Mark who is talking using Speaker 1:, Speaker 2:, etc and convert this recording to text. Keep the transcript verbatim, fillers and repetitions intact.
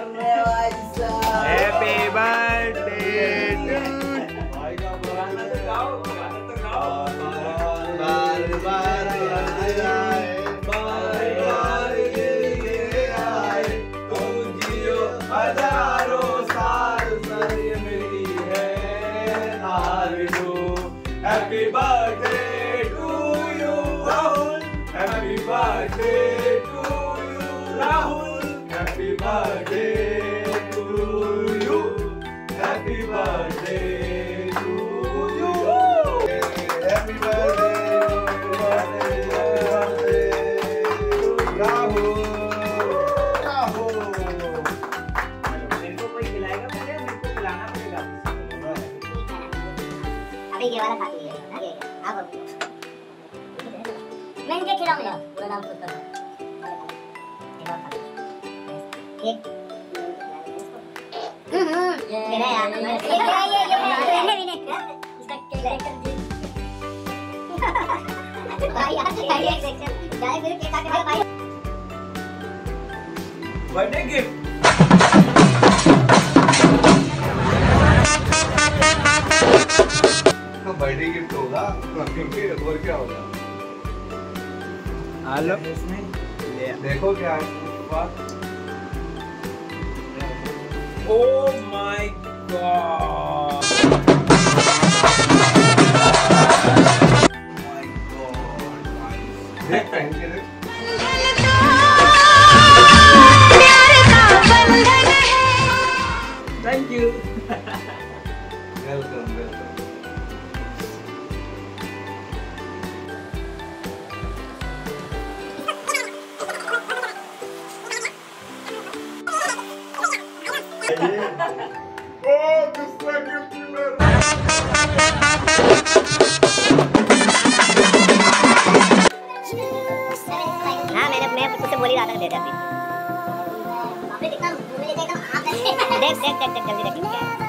Speaker 1: कर रहे हो भाई साहब?
Speaker 2: हैप्पी बर्थडे
Speaker 1: भाई का गाना तो गाओ, गाना तो गाओ।
Speaker 2: बार बार आए,
Speaker 1: बार बार ये आए, तुम जियो हजारों साल, सदी मेरी है आरज़ू। Happy birthday to you Rahul, happy birthday to you Rahul, happy birthday to you, happy birthday to you,
Speaker 2: happy birthday Rahul Rahul.
Speaker 1: मेरे को कोई खिलाएगा पहले, मेरे को खिलाना पड़ेगा।
Speaker 3: अभी ये वाला खा लीजिए, आगे आप मैं इनके खिलाऊंगा पूरा नाम खुद करना। एक हम्म मेरा यार ये ये ये ये विनय इसका केक कर दी भाई यार ये सेक्शन जाए फिर केक काट के भाई
Speaker 1: बर्थडे गिफ्ट।
Speaker 2: तो बर्थडे गिफ्ट होगा क्योंकि और क्या होगा।
Speaker 1: हेलो इसमें
Speaker 2: देखो क्या है
Speaker 1: Oh my God!
Speaker 2: my god देख पहन के देख।
Speaker 1: Thank you.
Speaker 2: Welcome welcome. Oh, दूसरा गिफ्ट मिला।
Speaker 3: हां मैंने मैं तुझसे बोल ही रहा था दे दे अभी आपने कितना मुंह में लेके एकदम हाथ देख देख देख जल्दी देख क्या है।